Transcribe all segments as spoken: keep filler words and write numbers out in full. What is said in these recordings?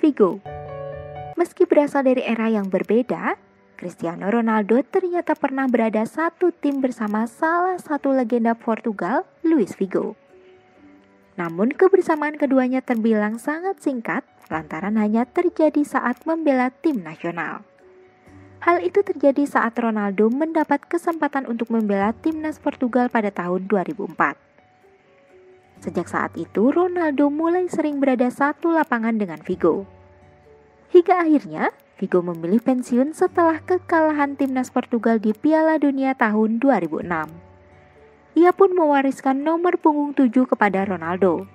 Figo. Meski berasal dari era yang berbeda, Cristiano Ronaldo ternyata pernah berada satu tim bersama salah satu legenda Portugal, Luis Figo. Namun kebersamaan keduanya terbilang sangat singkat lantaran hanya terjadi saat membela tim nasional. Hal itu terjadi saat Ronaldo mendapat kesempatan untuk membela timnas Portugal pada tahun dua ribu empat. Sejak saat itu, Ronaldo mulai sering berada satu lapangan dengan Figo. Hingga akhirnya, Figo memilih pensiun setelah kekalahan timnas Portugal di Piala Dunia tahun dua ribu enam. Ia pun mewariskan nomor punggung tujuh kepada Ronaldo.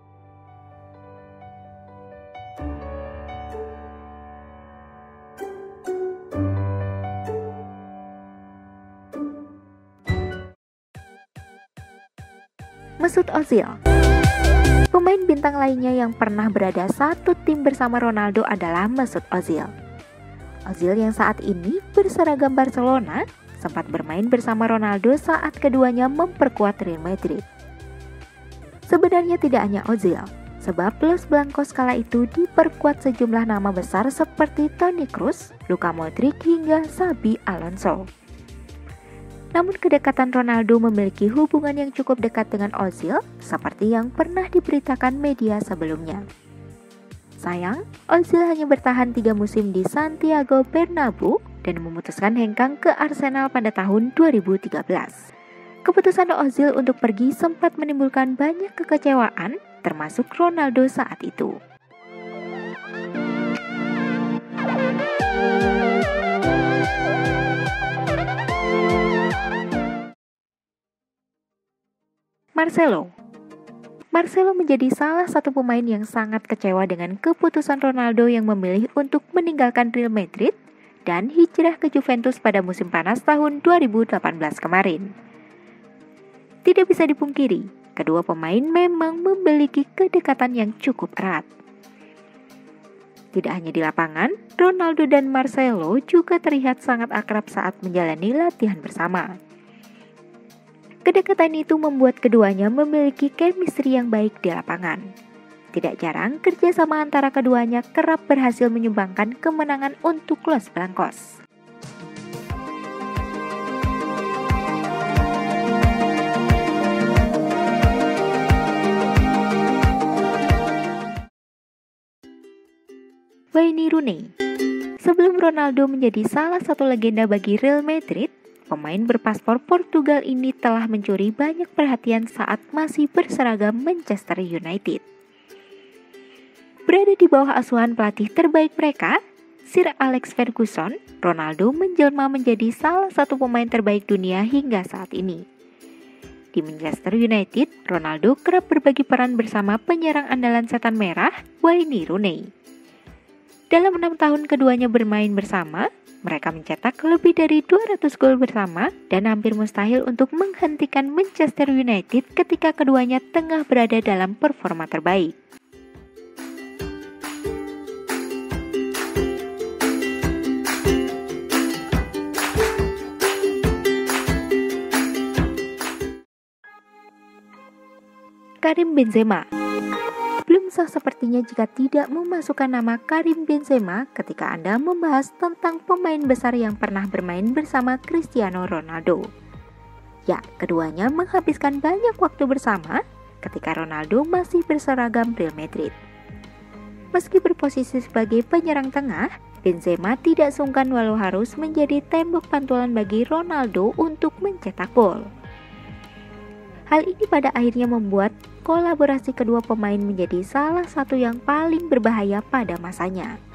Mesut Ozil. Pemain bintang lainnya yang pernah berada satu tim bersama Ronaldo adalah Mesut Ozil. Ozil yang saat ini berseragam Barcelona sempat bermain bersama Ronaldo saat keduanya memperkuat Real Madrid. Sebenarnya tidak hanya Ozil, sebab Los Blancos kala itu diperkuat sejumlah nama besar seperti Toni Kroos, Luka Modric hingga Xabi Alonso. Namun kedekatan Ronaldo memiliki hubungan yang cukup dekat dengan Ozil seperti yang pernah diberitakan media sebelumnya. Sayang, Ozil hanya bertahan tiga musim di Santiago Bernabeu dan memutuskan hengkang ke Arsenal pada tahun dua ribu tiga belas. Keputusan Ozil untuk pergi sempat menimbulkan banyak kekecewaan, termasuk Ronaldo saat itu. Marcelo. Marcelo menjadi salah satu pemain yang sangat kecewa dengan keputusan Ronaldo yang memilih untuk meninggalkan Real Madrid dan hijrah ke Juventus pada musim panas tahun dua ribu delapan belas kemarin. Tidak bisa dipungkiri, kedua pemain memang memiliki kedekatan yang cukup erat. Tidak hanya di lapangan, Ronaldo dan Marcelo juga terlihat sangat akrab saat menjalani latihan bersama. Kedekatan itu membuat keduanya memiliki chemistry yang baik di lapangan. Tidak jarang, kerjasama antara keduanya kerap berhasil menyumbangkan kemenangan untuk Los Blancos. Wayne Rooney. Sebelum Ronaldo menjadi salah satu legenda bagi Real Madrid, pemain berpaspor Portugal ini telah mencuri banyak perhatian saat masih berseragam Manchester United. Berada di bawah asuhan pelatih terbaik mereka, Sir Alex Ferguson, Ronaldo menjelma menjadi salah satu pemain terbaik dunia hingga saat ini. Di Manchester United, Ronaldo kerap berbagi peran bersama penyerang andalan setan merah, Wayne Rooney. Dalam enam tahun keduanya bermain bersama, mereka mencetak lebih dari dua ratus gol bersama dan hampir mustahil untuk menghentikan Manchester United ketika keduanya tengah berada dalam performa terbaik. Karim Benzema. Belum sah sepertinya jika tidak memasukkan nama Karim Benzema ketika Anda membahas tentang pemain besar yang pernah bermain bersama Cristiano Ronaldo. Ya, keduanya menghabiskan banyak waktu bersama ketika Ronaldo masih berseragam Real Madrid. Meski berposisi sebagai penyerang tengah, Benzema tidak sungkan walau harus menjadi tembok pantulan bagi Ronaldo untuk mencetak gol. Hal ini pada akhirnya membuat kolaborasi kedua pemain menjadi salah satu yang paling berbahaya pada masanya.